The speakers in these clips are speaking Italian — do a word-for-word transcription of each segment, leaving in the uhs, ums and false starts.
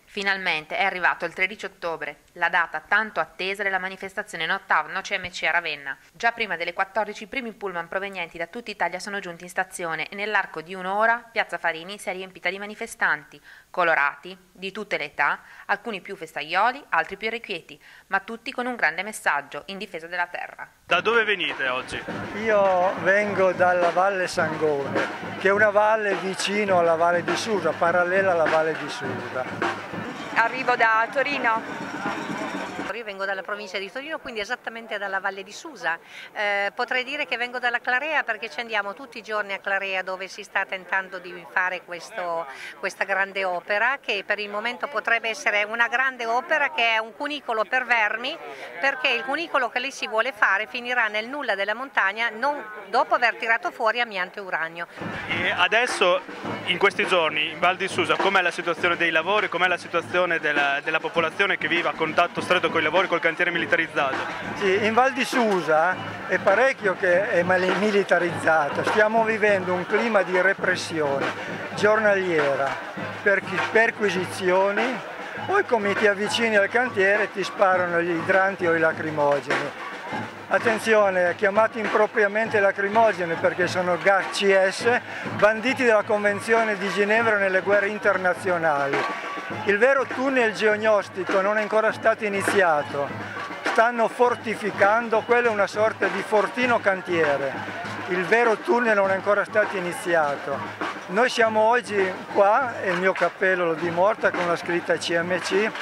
Finalmente è arrivato il tredici ottobre, la data tanto attesa della manifestazione Nottav No C M C a Ravenna. Già prima delle quattordici i primi pullman provenienti da tutta Italia sono giunti in stazione e nell'arco di un'ora Piazza Farini si è riempita di manifestanti, colorati, di tutte le età, alcuni più festaioli, altri più irrequieti, ma tutti con un grande messaggio in difesa della terra. Da dove venite oggi? Io vengo dalla Valle Sangone, che è una valle vicino alla Valle di Susa, parallela alla Valle di Susa. Arrivo da Torino. Io vengo dalla provincia di Torino, quindi esattamente dalla Valle di Susa. Eh, potrei dire che vengo dalla Clarea perché ci andiamo tutti i giorni a Clarea, dove si sta tentando di fare questo, questa grande opera, che per il momento potrebbe essere una grande opera che è un cunicolo per vermi, perché il cunicolo che lì si vuole fare finirà nel nulla della montagna non, dopo aver tirato fuori amianto e uranio. E adesso, in questi giorni, in Val di Susa, com'è la situazione dei lavori, com'è la situazione della, della popolazione che vive a contatto stretto con i lavori col cantiere militarizzato? Sì, in Val di Susa è parecchio che è militarizzato, stiamo vivendo un clima di repressione giornaliera, per perquisizioni, poi come ti avvicini al cantiere ti sparano gli idranti o i lacrimogeni. Attenzione, chiamati impropriamente lacrimogeni perché sono gas C S, banditi della Convenzione di Ginevra nelle guerre internazionali. Il vero tunnel geognostico non è ancora stato iniziato, stanno fortificando, quello è una sorta di fortino cantiere, il vero tunnel non è ancora stato iniziato. Noi siamo oggi qua, e il mio cappello lo dimostra con la scritta C M C,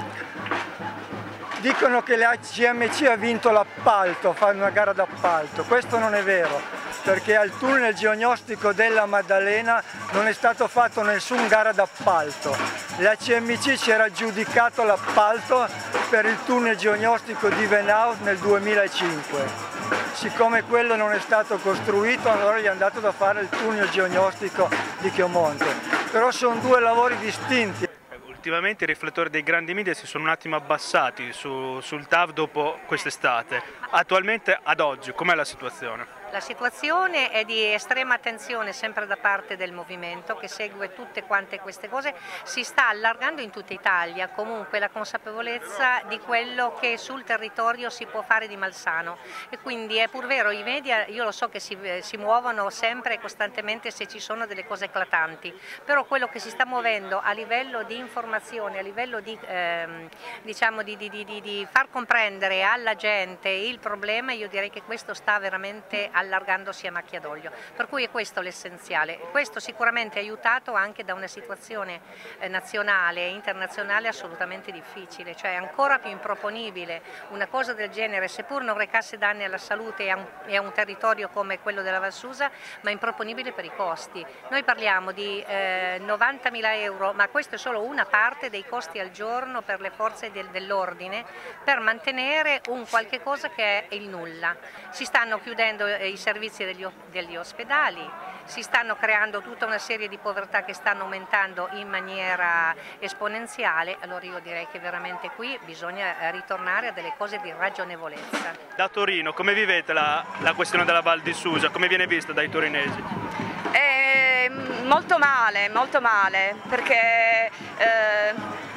dicono che la C M C ha vinto l'appalto, fa una gara d'appalto, questo non è vero. Perché al tunnel geognostico della Maddalena non è stato fatto nessun gara d'appalto. La C M C ci era aggiudicato l'appalto per il tunnel geognostico di Venau nel duemilacinque. Siccome quello non è stato costruito, allora gli è andato da fare il tunnel geognostico di Chiomonte. Però sono due lavori distinti. Ultimamente i riflettori dei grandi media si sono un attimo abbassati su, sul T A V dopo quest'estate. Attualmente, ad oggi, com'è la situazione? La situazione è di estrema attenzione sempre da parte del movimento che segue tutte quante queste cose, si sta allargando in tutta Italia comunque la consapevolezza di quello che sul territorio si può fare di malsano e quindi è pur vero, i media io lo so che si, si muovono sempre e costantemente se ci sono delle cose eclatanti, però quello che si sta muovendo a livello di informazione, a livello di, ehm, diciamo di, di, di, di far comprendere alla gente il problema, io direi che questo sta veramente allargandosi a macchia d'olio, per cui è questo l'essenziale. Questo sicuramente è aiutato anche da una situazione eh, nazionale e internazionale assolutamente difficile, cioè è ancora più improponibile una cosa del genere, seppur non recasse danni alla salute e a un, e a un territorio come quello della Val Susa, ma improponibile per i costi. Noi parliamo di eh, novantamila euro, ma questo è solo una parte dei costi al giorno per le forze del, dell'ordine per mantenere un qualche cosa che è il nulla. Si stanno chiudendo eh, i servizi degli, degli ospedali, si stanno creando tutta una serie di povertà che stanno aumentando in maniera esponenziale, allora io direi che veramente qui bisogna ritornare a delle cose di ragionevolezza. Da Torino, come vivete la, la questione della Val di Susa? Come viene vista dai torinesi? Eh, molto male, molto male, perché eh,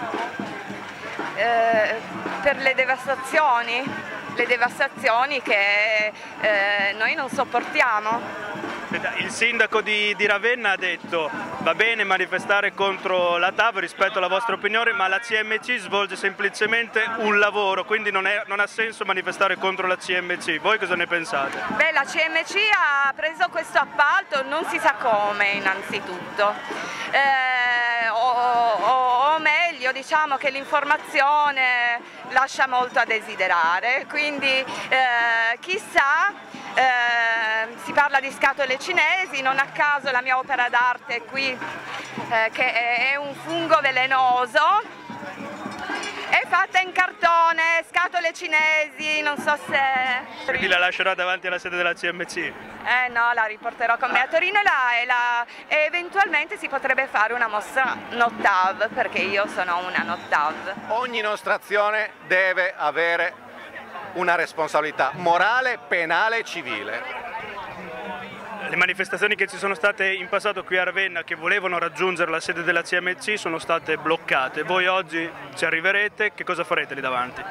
eh, per le devastazioni le devastazioni che eh, noi non sopportiamo. Il sindaco di, di Ravenna ha detto va bene manifestare contro la T A V rispetto alla vostra opinione, ma la C M C svolge semplicemente un lavoro, quindi non, è, non ha senso manifestare contro la C M C. Voi cosa ne pensate? Beh, la C M C ha preso questo appalto, non si sa come innanzitutto, eh, o, o, o meglio diciamo che l'informazione lascia molto a desiderare, quindi eh, chissà. Eh, si parla di scatole cinesi, non a caso la mia opera d'arte qui eh, che è un fungo velenoso, è fatta in cartone, scatole cinesi, non so se... Quindi la lascerò davanti alla sede della C M C? Eh no, la riporterò con me a Torino e, la, e, la, e eventualmente si potrebbe fare una mostra Nottav, perché io sono una Nottav. Ogni nostra azione deve avere una responsabilità morale, penale e civile. Le manifestazioni che ci sono state in passato qui a Ravenna, che volevano raggiungere la sede della C M C, sono state bloccate. Voi oggi ci arriverete, che cosa farete lì davanti?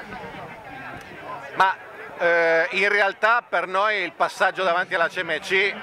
Ma eh, in realtà per noi il passaggio davanti alla C M C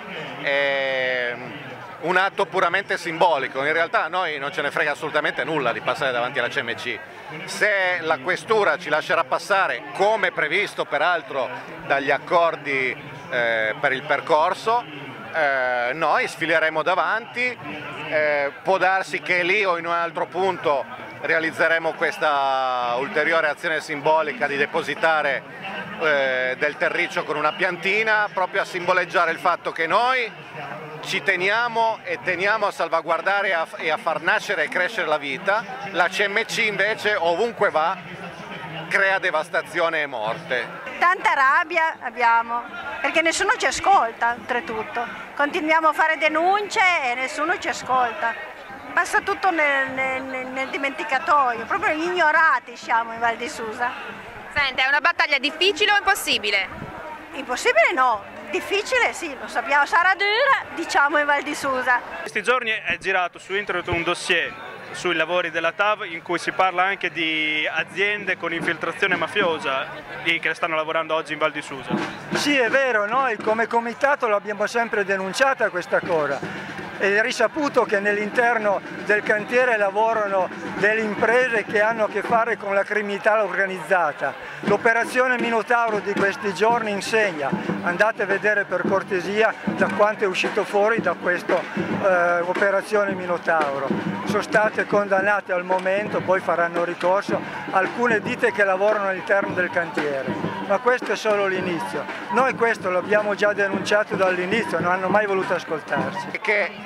è un atto puramente simbolico. In realtà a noi non ce ne frega assolutamente nulla di passare davanti alla C M C. Se la questura ci lascerà passare, come previsto peraltro dagli accordi eh, per il percorso, eh, noi sfileremo davanti. Eh, può darsi che lì o in un altro punto realizzeremo questa ulteriore azione simbolica di depositare eh, del terriccio con una piantina, proprio a simboleggiare il fatto che noi ci teniamo e teniamo a salvaguardare e a, e a far nascere e crescere la vita. La C M C invece ovunque va crea devastazione e morte. Tanta rabbia abbiamo, perché nessuno ci ascolta, oltretutto. Continuiamo a fare denunce e nessuno ci ascolta. Passa tutto nel, nel, nel dimenticatoio, proprio ignorati siamo in Val di Susa. Senti, è una battaglia difficile o impossibile? Impossibile no, difficile sì, lo sappiamo, sarà dura, diciamo in Val di Susa. In questi giorni è girato su internet un dossier sui lavori della T A V in cui si parla anche di aziende con infiltrazione mafiosa che stanno lavorando oggi in Val di Susa. Sì, è vero, noi come comitato l'abbiamo sempre denunciata questa cosa. È risaputo che all'interno del cantiere lavorano delle imprese che hanno a che fare con la criminalità organizzata. L'operazione Minotauro di questi giorni insegna, andate a vedere per cortesia da quanto è uscito fuori da questa eh, operazione Minotauro. Sono state condannate al momento, poi faranno ricorso alcune ditte che lavorano all'interno del cantiere, ma questo è solo l'inizio. Noi questo l'abbiamo già denunciato dall'inizio, non hanno mai voluto ascoltarci. Che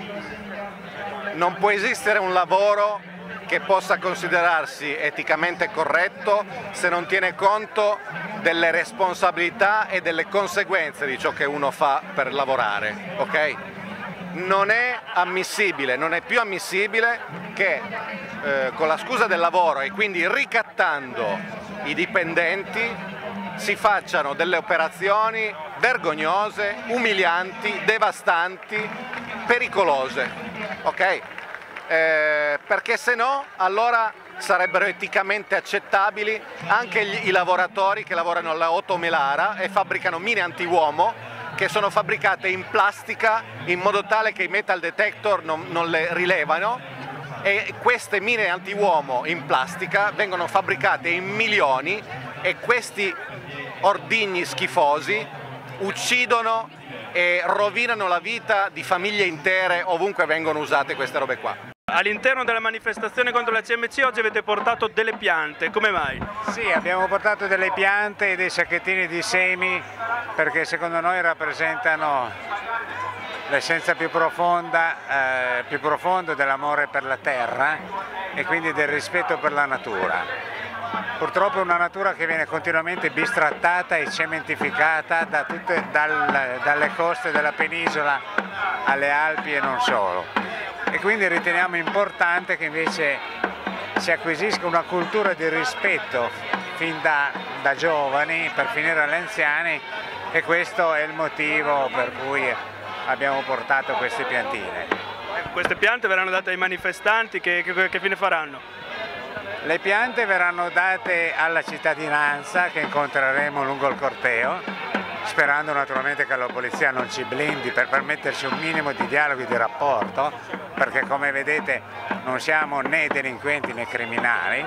non può esistere un lavoro che possa considerarsi eticamente corretto se non tiene conto delle responsabilità e delle conseguenze di ciò che uno fa per lavorare, ok? Non è ammissibile, non è più ammissibile che eh, con la scusa del lavoro e quindi ricattando i dipendenti si facciano delle operazioni vergognose, umilianti, devastanti, pericolose, ok? Eh, perché se no allora sarebbero eticamente accettabili anche gli, i lavoratori che lavorano alla Otto Melara e fabbricano mine antiuomo che sono fabbricate in plastica in modo tale che i metal detector non, non le rilevano, e queste mine antiuomo in plastica vengono fabbricate in milioni e questi ordigni schifosi uccidono e rovinano la vita di famiglie intere ovunque vengono usate queste robe qua. All'interno della manifestazione contro la C M C oggi avete portato delle piante, come mai? Sì, abbiamo portato delle piante e dei sacchettini di semi perché secondo noi rappresentano l'essenza più profonda, eh, più profondo dell'amore per la terra e quindi del rispetto per la natura. Purtroppo è una natura che viene continuamente bistrattata e cementificata da tutte, dal, dalle coste della penisola alle Alpi e non solo. E quindi riteniamo importante che invece si acquisisca una cultura di rispetto fin da, da giovani per finire agli anziani, e questo è il motivo per cui abbiamo portato queste piantine. Queste piante verranno date ai manifestanti, che, che, che fine faranno? Le piante verranno date alla cittadinanza che incontreremo lungo il corteo, sperando naturalmente che la polizia non ci blindi per permetterci un minimo di dialogo e di rapporto, perché come vedete non siamo né delinquenti né criminali,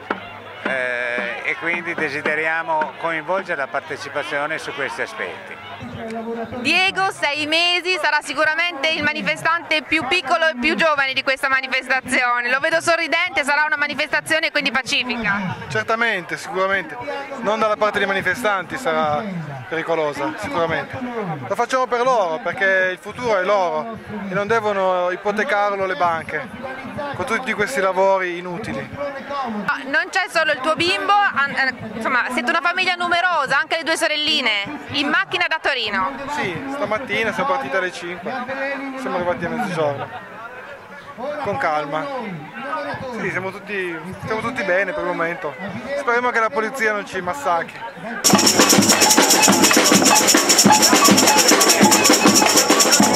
eh, e quindi desideriamo coinvolgere la partecipazione su questi aspetti. Diego, sei mesi, sarà sicuramente il manifestante più piccolo e più giovane di questa manifestazione. Lo vedo sorridente, sarà una manifestazione quindi pacifica. Certamente, sicuramente. Non dalla parte dei manifestanti sarà pericolosa, sicuramente. Lo facciamo per loro, perché il futuro è loro e non devono ipotecarlo le banche con tutti questi lavori inutili. Non c'è solo il tuo bimbo, insomma siete una famiglia numerosa, anche le due sorelline, in macchina da Torino. Sì, stamattina siamo partiti alle cinque, siamo arrivati a mezzogiorno, con calma. Sì, siamo tutti, siamo tutti bene per il momento, speriamo che la polizia non ci massacri.